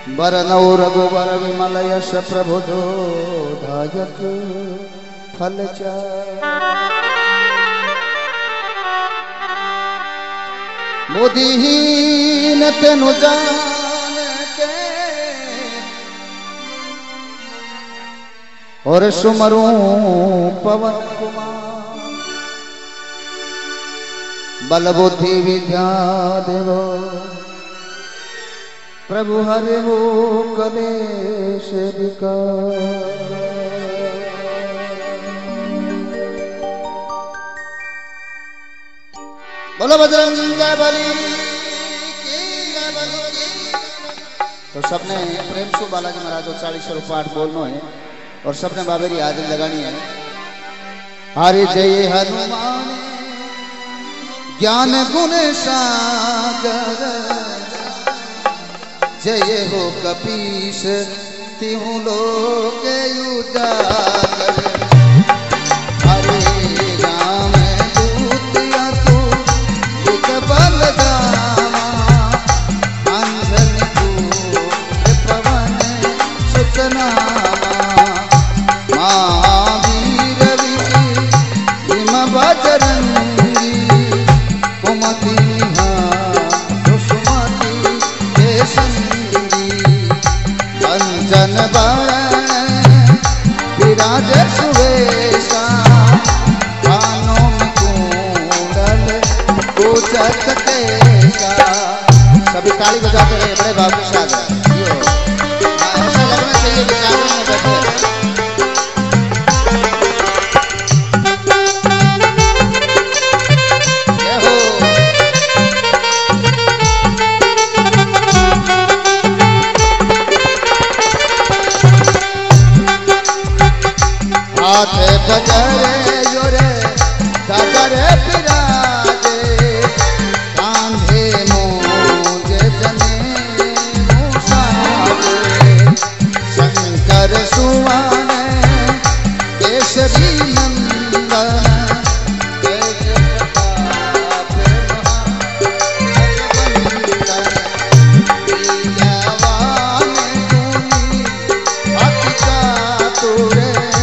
वरनौ रघुवर विमल यश प्रभुदो धायक फलचा बुद्धिहीन तेनु जान के और सुमरूं पवन कुमार बल बुद्धि विद्या देवो प्रभु हरे वो कलेश विकार। बोलो बजरंग बली की जय बली। तो सबने प्रेम से बालाजी महाराज को 40 स्वरूप पाठ बोलना है और सबने बाबेरी हाजिरी लगानी है। हरि जय हनुमान ज्ञान गुण सागर जय हो कपीश तिहु लोक उजागर। हरे राम दूत अतुलित बल धामा अंजन पुत्र पवन सुत नामा महावीर विक्रम बजरंगी कुमति कंचन बरन विराज सुवेशा कानों में कुंडल कुचत केसा। सभी ताली बजाते रहे बड़े भाग्यशाली ऐसा लगना चाहिए विचारों में बैठे। हाथे बजरे जोरे सागरे विराजे कांधे मूंज जने मूसाजे शंकर सुवन केसरी नंदन तेज प्रताप महाजगवंदन गुणी अति चातुर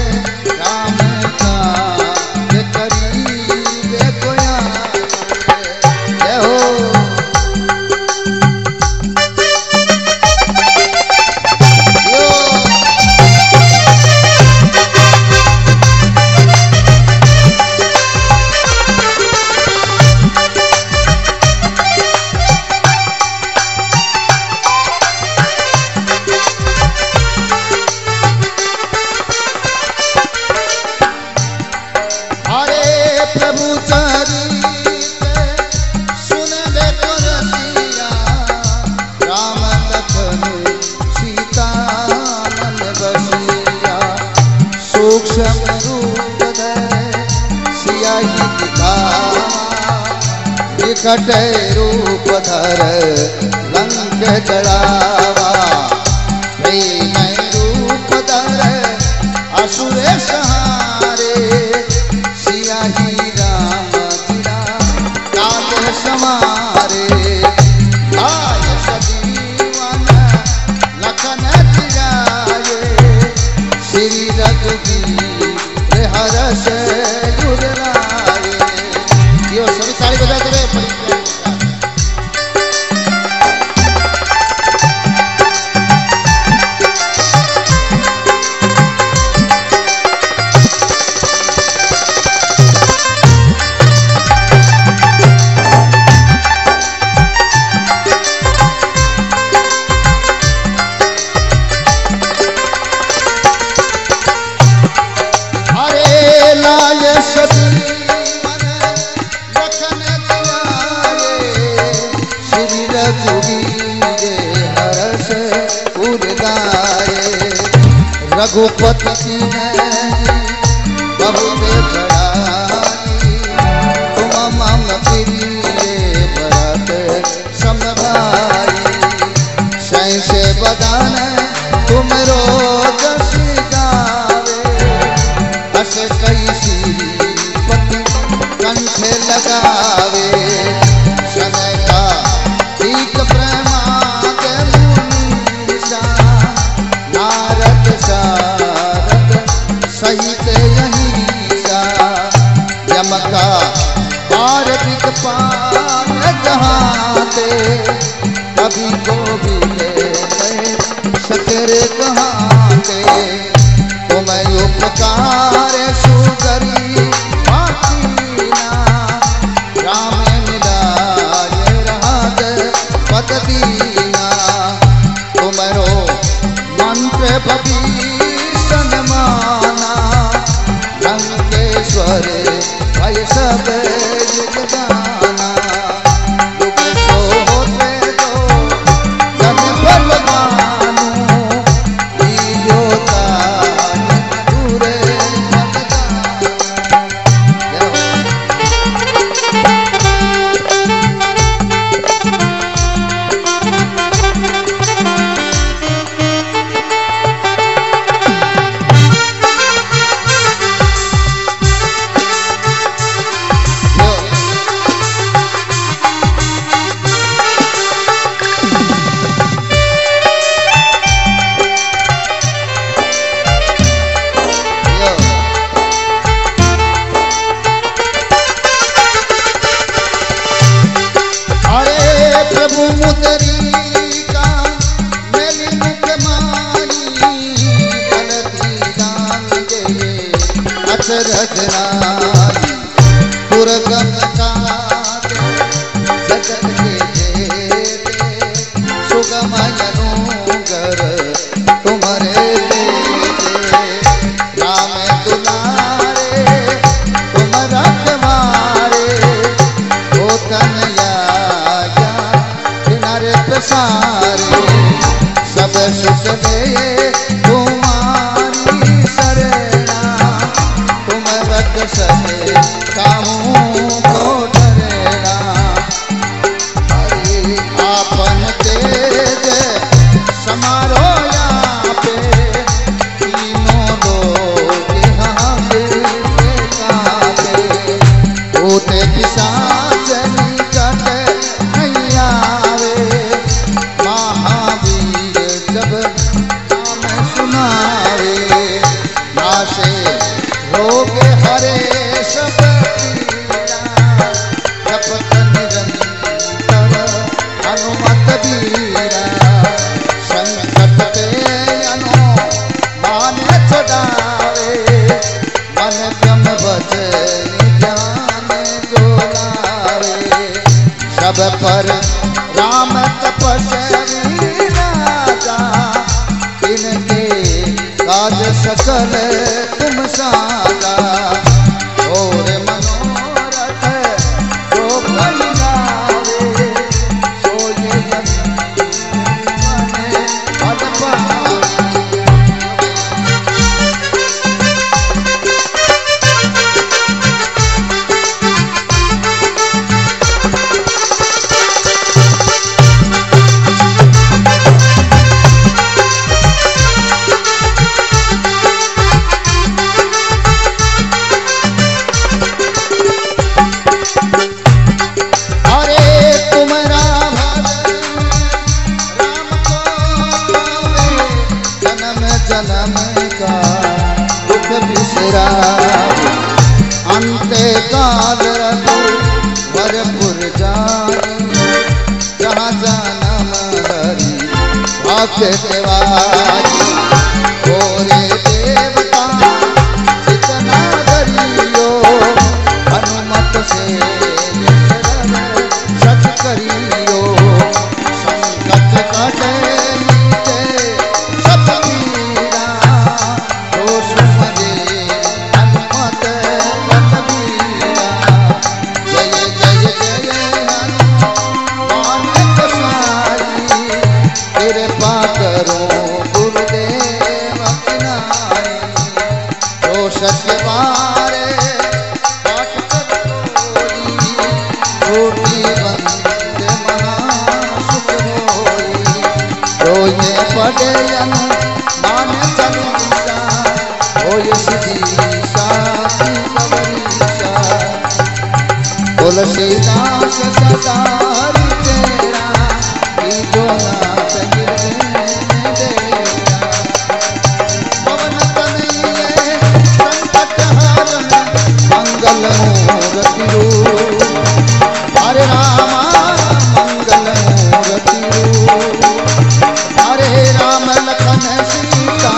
सूक्ष्म रूप धरे सियाही दिखावा विकट रूप धर लंक जड़ावा प्रेमय रूप धर असुर सहारे सियाही राम तिरा काल समारे आय सजीवन लखन जियाए श्री रघुवीर हरष गुर राये। यो सभी ताली बजाते रहे। रघुपति की बहु चढ़ाई तुम मम प्रिय भरत सम भाई सैसे बदान तुम रोज गावे हस कई श्रीपति कंठ लगावे समय का ठीक प्रेमा के मुनि कभी को भी ले सकर कहाँ के तुम्हें उपकार सुकरी पातीना राम मिलाए राज पद दीना तुम्हारो मंत्र भीषण माना लंकेश्वर भय सब युग जाना युग सो होते तो जन बलवानु योता दूरे मत रजनारी पुरगम जगत के देते सुगम अनुगर तुम्हारे देते राम दुलारे तुम रखवारे ओ तनया किनारे प्रसारे सब सुख दे तुम्हारी शरणा सके कामों को डरेना आपन तेज समारो यहाँ पे तीनों लोग यहाँ पे होते पिशाच निकट नहीं आवे महावीर जब नाम सुनावे नाशे रोग हरे सब पीड़ा जपत निरंतर हनुमत बीरा संकट ते मान छुड़ावे मन क्रम वचन ज्ञान जोलावे सब पर राम तपस्वी राजा इनके काज सकल तुम सादा और मनोरथ जो कलियावे सो ये पद जन्म का दुख बिसरा अंते काल रघु भरपुर जानी जहाँ जन्म हरि भाग्य देवारी गोरे देवता जितना करियो हनुमत से सच करियो संकट काटे सत्य बारे पाठ करोरी कोटि बंद महासुख होई रोये पड़े अनु मान चलीसा होय सिद्धि साथी कवरीसा तुलसीदास सदा हरि तेरा जो नाथ गिरने देरा पवन तनये संकट हरण मंगल मूर्ति रूप हरे रामा मंगल मूर्ति हरे राम लखन सीता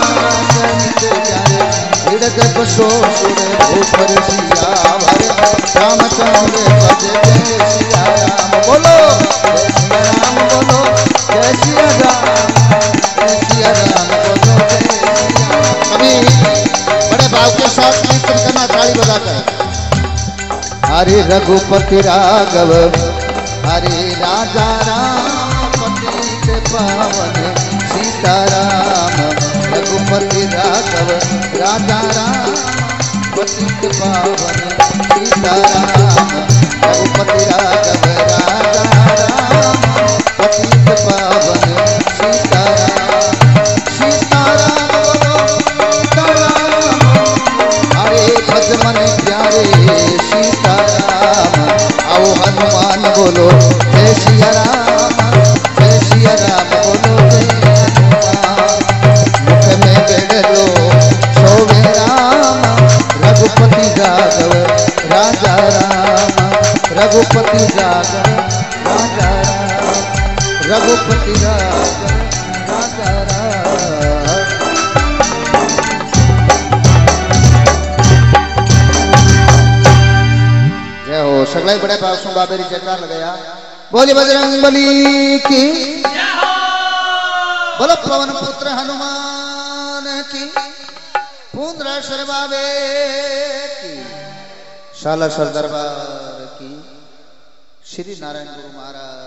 जगत सोसुर भूपर सियावर रामचंद्र भज जय सिया राम। बोलो जय सिया राम, बोलो जय सिया राम, जय सिया राम, बोलो जय सिया राम। सभी बड़े भाव के साथ कीर्तन करना ताली बजाकर। हरे रघुपति राघव हरे राजा राम पतित पावन सीताराम। रघुपति राघव राजा राम पतित पावन सीताराम। रघुपति राघव राजा राम पतित पावन सीताराम। सीताराम बोलो सीताराम, हरे भज मन प्यारे सीताराम। आओ हनुमान बोलो जय सिया राम, जय सिया राम, बोलो जय हनुमान। मुख में बेड़लो सोवे राम, रघुपति राघव राजा राम। रघुपति राघव राजा राम, रघुपति राघव राजा राम। जय हो। सगळे बड़े पासों बाबेरी जयकार लगाया। बोली बजरंग बली की, बोलो पवन पुत्र हनुमान की, पूर्णेश्वर बाबे की, सालासर दरबार की, श्री नारायण गुरु महाराज।